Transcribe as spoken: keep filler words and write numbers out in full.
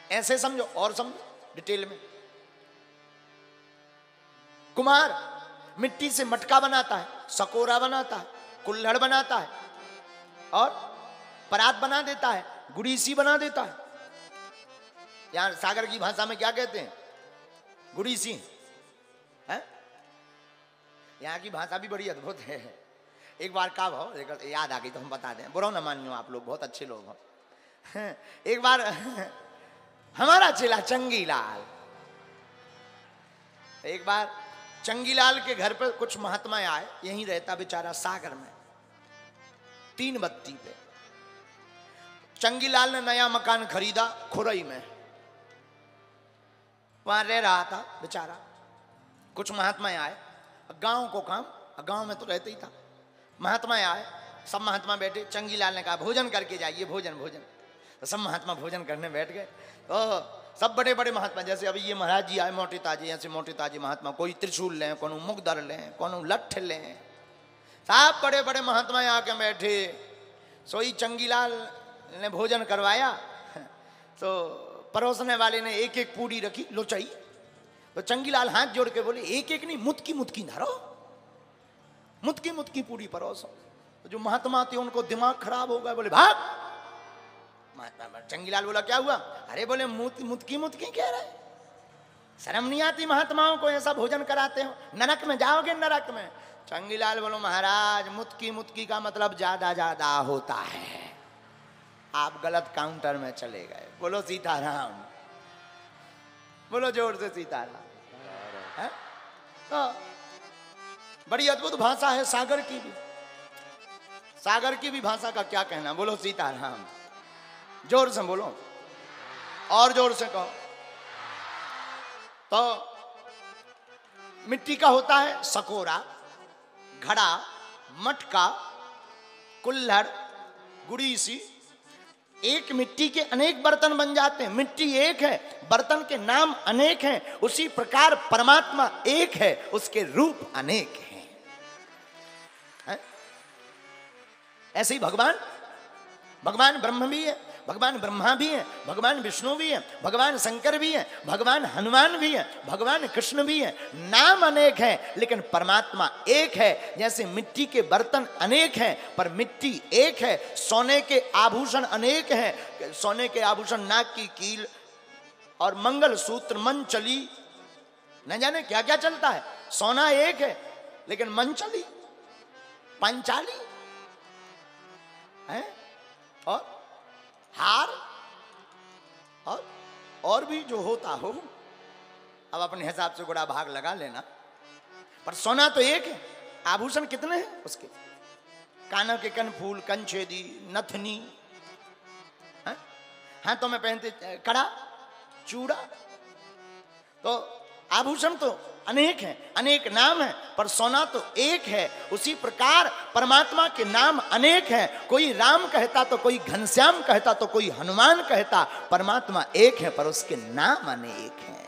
ऐसे समझो और समझो डिटेल में। कुम्हार मिट्टी से मटका बनाता है, सकोरा बनाता है, कुल्हड़ बनाता है और परात बना देता है, गुड़ीसी बना देता है। यहां सागर की भाषा में क्या कहते हैं? गुड़ीसी है। यहाँ की भाषा भी बड़ी अद्भुत है। एक बार का भाव याद आ गई तो हम बता दें, बुरा ना मानियो आप लोग, बहुत अच्छे लोग हो। एक बार हमारा चेला चंगीलाल, एक बार चंगीलाल के घर पर कुछ महात्मा आए, यहीं रहता बेचारा सागर में, तीन बत्ती पे। चंगीलाल ने नया मकान खरीदा खुरई में, वहां रह रहा था बेचारा। कुछ महात्मा आए, गांव को काम, गांव में तो रहते ही था। महात्मा आए, सब महात्मा बैठे। चंगीलाल ने कहा भोजन करके जाइए, भोजन भोजन। तो सब महात्मा भोजन करने बैठ गए। तो सब बड़े बड़े महात्मा, जैसे अभी ये महाराज जी आए मोटे ताजे, ऐसे मोटे ताजे महात्मा, कोई त्रिशूल लें, कोनो मुगदर लें, कोनो लठ लें, सब बड़े बड़े महात्मा आके बैठे। सोई चंगीलाल ने भोजन करवाया, तो परोसने वाले ने एक एक पूड़ी रखी, लोचाई। तो चंगीलाल हाथ जोड़ के बोले एक एक नहीं, मुतकी मुतकी धरो, मुतकी मुतकी पूड़ी परोसो। तो जो महात्मा थे उनको दिमाग खराब हो गया, बोले भाग। चंगीलाल बोला क्या हुआ? अरे बोले मुत, मुतकी मुतकी कह रहे, शर्म नहीं आती महात्माओं को ऐसा भोजन कराते हो, नरक में जाओगे नरक में। चंगीलाल बोलो महाराज मुतकी मुतकी का मतलब ज्यादा ज्यादा होता है, आप गलत काउंटर में चले गए। बोलो सीताराम, बोलो जोर से सीताराम। है? तो बड़ी अद्भुत भाषा है सागर की भी, सागर की भी भाषा का क्या कहना। बोलो सीताराम, जोर से बोलो और जोर से कहो। तो मिट्टी का होता है सकोरा, घड़ा, मटका, कुल्हड़, गुड़ीसी। एक मिट्टी के अनेक बर्तन बन जाते हैं। मिट्टी एक है, बर्तन के नाम अनेक हैं। उसी प्रकार परमात्मा एक है, उसके रूप अनेक हैं। है? ऐसे ही भगवान, भगवान ब्रह्म भी है, भगवान ब्रह्मा भी है, भगवान विष्णु भी है, भगवान शंकर भी है, भगवान हनुमान भी है, भगवान कृष्ण भी है। नाम अनेक है लेकिन परमात्मा एक है। जैसे मिट्टी के बर्तन अनेक हैं पर मिट्टी एक है। सोने के आभूषण अनेक हैं, सोने के आभूषण, नाक की कील और मंगल सूत्र, मंचली, न जाने क्या क्या चलता है। सोना एक है लेकिन मंचली, पंचाली है और हार और और भी जो होता हो, अब अपने हिसाब से गुड़ा भाग लगा लेना। पर सोना तो एक है, आभूषण कितने हैं उसके? कानों के कन फूल, कंछेदी, नथनी, हाथों में पहनते कड़ा, चूड़ा। तो आभूषण तो अनेक हैं, अनेक नाम हैं, पर सोना तो एक है। उसी प्रकार परमात्मा के नाम अनेक हैं। कोई राम कहता तो कोई घनश्याम कहता तो कोई हनुमान कहता। परमात्मा एक है पर उसके नाम अनेक हैं।